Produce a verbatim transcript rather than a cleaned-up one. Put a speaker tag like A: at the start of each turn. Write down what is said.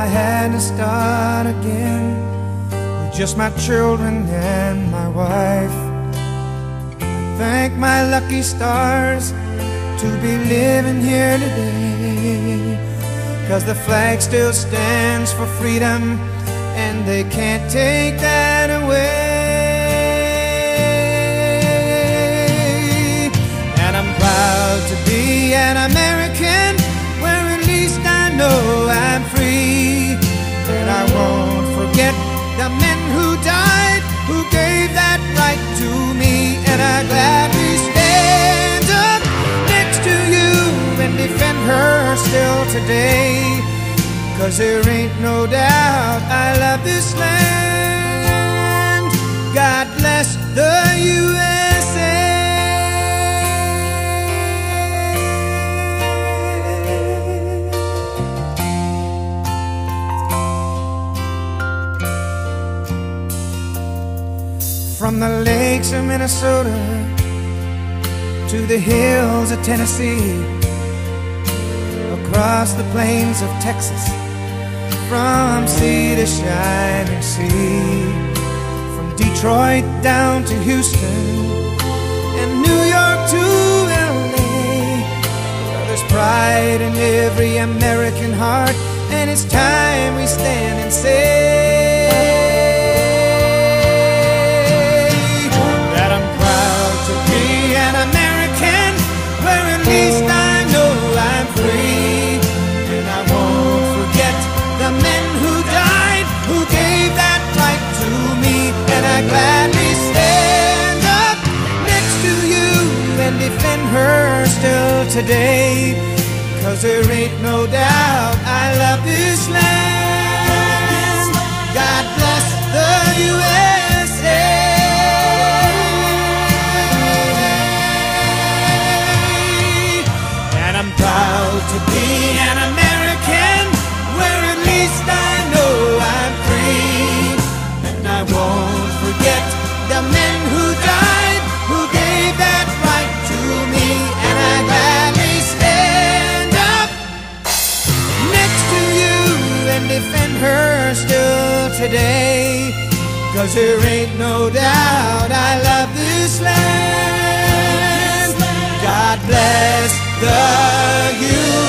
A: I had to start again with just my children and my wife. I thank my lucky stars to be living here today, 'cause the flag still stands for freedom and they can't take that away. And I'm proud to be an American, where at least I know I'm free. And I won't forget the men who died, who gave that right to me. And I gladly stand up next to you and defend her still today, 'cause there ain't no doubt I love this land. God bless the U S A. From the lakes of Minnesota to the hills of Tennessee, across the plains of Texas, from sea to shining sea, from Detroit down to Houston and New York to L A. Well, there's pride in every American heart, and it's time we stand and say that I'm proud to be an American, where at least I know I'm free. And I won't forget the men who died, who gave that right to me. And I gladly stand up next to you and defend her still today, 'cause there ain't no doubt I love this land. God bless the U S A. And I'm proud to be an American, where at least I know I'm free. And I won't forget the men who died, who gave that right to me. And I gladly stand up next to you and defend her still today, 'cause there ain't no doubt I love this land. God bless the U S A.